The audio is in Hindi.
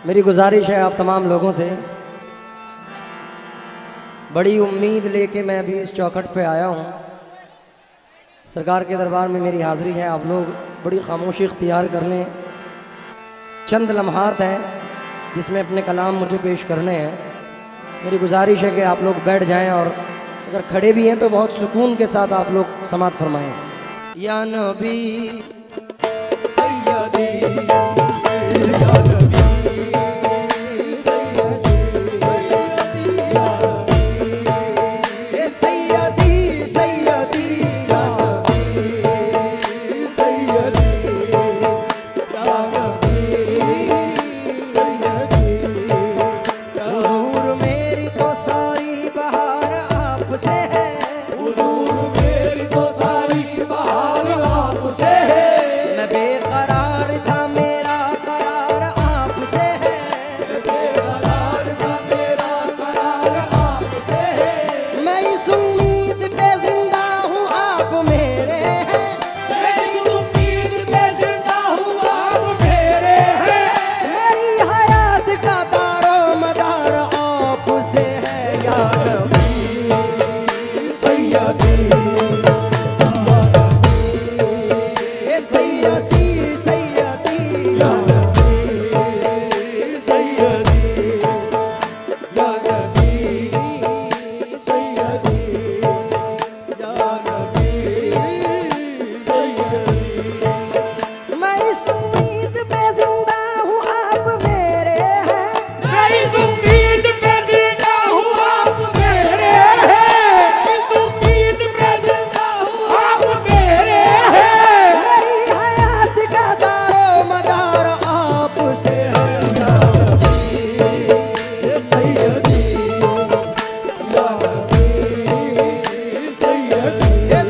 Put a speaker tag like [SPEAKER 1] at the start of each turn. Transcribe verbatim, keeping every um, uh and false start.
[SPEAKER 1] मेरी गुजारिश है आप तमाम लोगों से, बड़ी उम्मीद लेके मैं भी इस चौखट पे आया हूँ। सरकार के दरबार में मेरी हाज़िरी है। आप लोग बड़ी खामोशी इख्तियार कर लें। चंद लम्हात हैं जिसमें अपने कलाम मुझे पेश करने हैं। मेरी गुजारिश है कि आप लोग बैठ जाएं और अगर खड़े भी हैं तो बहुत सुकून के साथ आप लोग समात फरमाएं। या नबी सैयदी या नबी
[SPEAKER 2] Yeah.